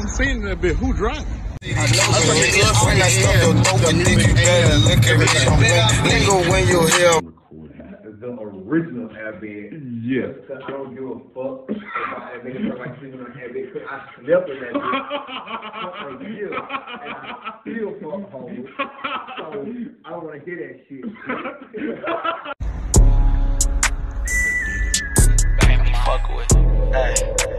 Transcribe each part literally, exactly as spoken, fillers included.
I'm saying that bit. Who driving? The original Airbnb. Yes. Because I don't give a fuck if I feel like sleeping on Airbnb because I slept in that bitch for a year and I still fuck home. So I don't want to hear that shit. Fuck with. Hey.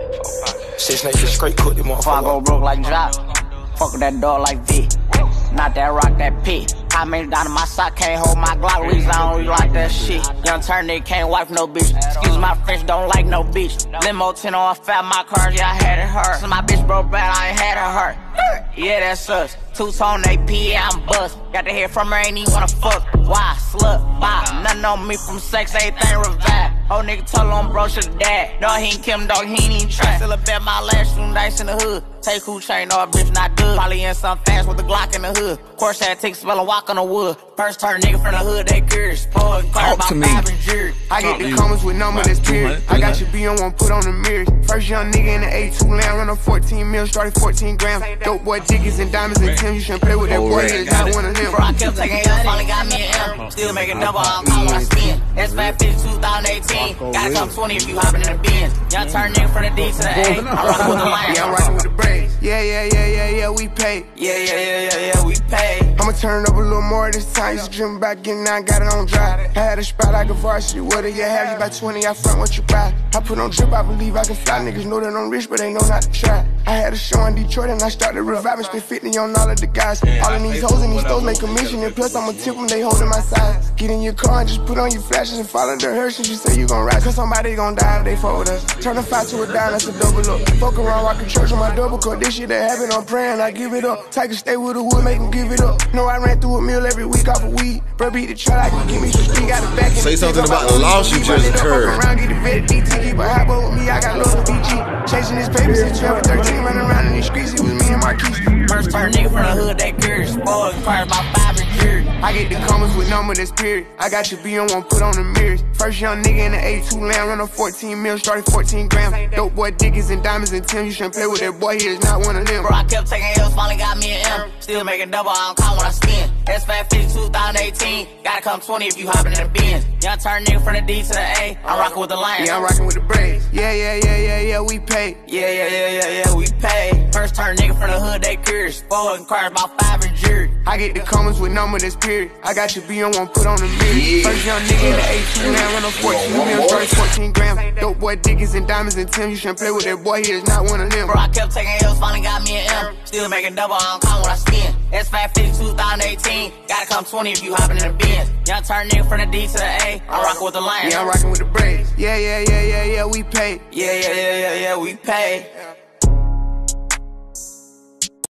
Six niggas straight cook them motherfuckers. I go broke like Jock. Fuck with that dog like V. Not that rock, that P. I made down in my sock, can't hold my Glock. Reason I don't really like that shit. Young turn nigga can't wipe no bitch. Excuse my French, don't like no bitch. Limo ten on fat, my cars, yeah, I had it hurt. So my bitch broke bad, I ain't had it hurt. Yeah, that's us. Two tone A P, yeah, I'm bust. Got to hear from her, ain't even wanna fuck. Why? Slut, bop. Nothing on me from sex, everything revive. Old nigga told him bro should've died. No, he ain't Kim, dog, he ain't even try. Still a bet my last shooting dice in the hood. Take who chain, no, a bitch not good. Probably in some fast with a Glock in the hood. Course had take spell and walk on the wood. First turn nigga from the hood, they curious. Pull and car about five and jury. I get the comments with number that's period. I got your B on one, put on the mirrors. First young nigga in the A two land, run on fourteen mil, started fourteen grams. Dope boy diggies and diamonds and Tim. You shouldn't play with that boy, he's not one of them. Bro, I kept taking L, finally got me an M. Still making double, I don't call when I spin. S five fifty two thousand eighteen. Gotta come twenty if you hopping in the Benz. Young turn nigga from the D to the A. I'm rocking with the line. Yeah, I'm rocking with the braids. Yeah, yeah, yeah, yeah, yeah, we pay. Yeah, yeah, yeah, yeah, yeah, we pay. I'ma turn it up a little more this time. Used to dream about getting out, got it on dry. I had a spot like a varsity. What do you have? You got twenty, I front what you buy. I put on drip, I believe I can fly. Niggas know that I'm rich, but they know not to try. I had a show in Detroit and I started reviving. Spent fifty on all of the guys. All of these hoes and these stores make commission. And plus I'ma tip them, they holding my side. Get in your car and just put on your flashes and follow the Hershey's. You say you gon' ride, cause somebody gon' die if they fuck with us. Turn a five to a dime, that's a double up. Fuck around, rockin' church on my double cup. This shit that happen, I'm praying, I give it up. Tiger stay with the wood, make him give it up. No, I ran through a meal every week off of weed. Bro, beat the truck, I can give me some street, got it back. Say something about the loss you just incurred. Around, get the vet, D T, keep a hot boy with me, I got love with B G. Chasing his papers since twelve or thirteen, running around in these streets, it was me and Marquise. First turn nigga from the hood, they curious. Boy, cars about five and jury. I get the comments with number that's period. I got your B on one, put on the mirrors. First young nigga in the A two land, run on fourteen mil, started fourteen grams. Dope boy diggies and diamonds and Tim. You shouldn't play with that boy, he is not one of them. Bro, I kept taking L's, finally got me an M. Still making double, I don't call when I spin. S five fifty two thousand eighteen. Gotta come twenty if you hopping in the Benz. Young turn nigga from the D to the A. I'm rocking with the Lions. Yeah, I'm rocking with the braids. Yeah, yeah, yeah, yeah, yeah, we pay. Yeah, yeah, yeah, yeah, yeah, we pay. First turn nigga from the hood, they curious. Four and cars about five and jury. I get the comments with number that's period. I got your B on one, put on the mirror. First young nigga in the A two land, run on fourteen mil, started fourteen grams. Dope boy diggies and diamonds and Tim. You shouldn't play with that boy, he is not one of them. Bro, I kept taking L's, finally got me an M. Still making double, I don't call when I spin. S five fifty two thousand eighteen. Gotta come twenty if you hopping in the Benz. Young turn nigga from the D to the A. I'm rocking with the Lions. Yeah, I'm rocking with the braids. Yeah, yeah, yeah, yeah, yeah, we pay. Yeah, yeah, yeah, yeah, yeah, we pay.